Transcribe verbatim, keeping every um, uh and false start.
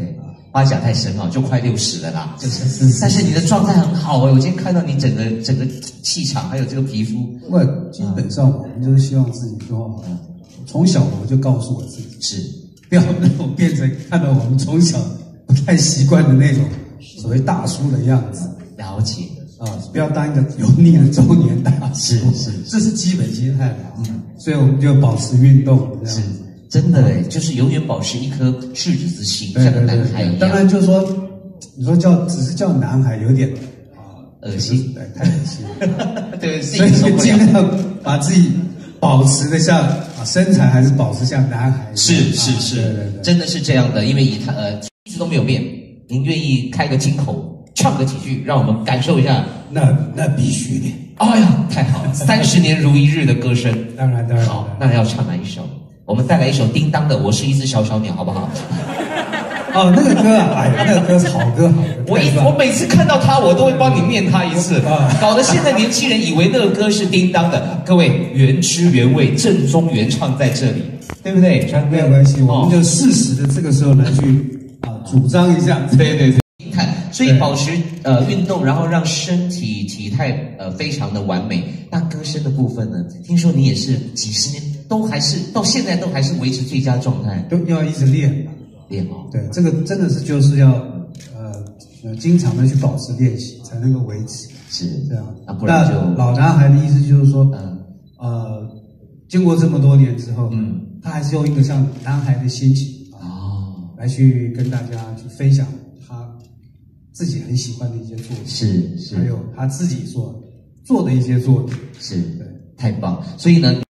对，花甲太深奥，就快六十了啦，就是。但是你的状态很好哎，我今天看到你整个整个气场，还有这个皮肤。 我基本上我们就是希望自己说，从小我就告诉我自己， 是不要让我变成看到我们从小不太习惯的那种所谓大叔的样子。 了解。 啊，不要当一个油腻的中年大叔， 是是， 这是基本心态的。嗯，所以我们就保持运动，这样是真的哎，就是永远保持一颗赤子之心，像个男孩一样。 当然，就是说，你说叫只是叫男孩，有点啊恶心， 对，太恶心了。 对， 所以尽量把自己保持的像啊身材，还是保持像男孩。 是是是，对对对，真的是这样的，因为以他呃一直都没有变，您愿意开个金口？唱个几句，让我们感受一下。 那那必须的。 哎呀，太好了！三十年如一日的歌声， 当然当然。 好，那要唱哪一首？我们带来一首叮当的《我是一只小小鸟》，好不好？ 哦，那个歌啊，哎呀，那个歌是好歌，好歌。 我一我每次看到他，我都会帮你念他一次，搞得现在年轻人以为那个歌是叮当的。各位，原汁原味、正宗原唱在这里，对不对？ 没有关系，我们就适时的这个时候来去啊主张一下。 对对对。所以保持呃运动，然后让身体体态呃非常的完美。那歌声的部分呢？听说你也是几十年都还是到现在都还是维持最佳状态， 都要一直练练哦。 对，这个真的是就是要呃呃经常的去保持练习，才能够维持。 是这样啊，不然就老男孩的意思就是说，嗯呃，经过这么多年之后，嗯，他还是用一个像男孩的心情哦来去跟大家去分享。自己很喜欢的一些作品， 是是， 还有他自己所做的一些作品， 是，对，太棒。所以呢。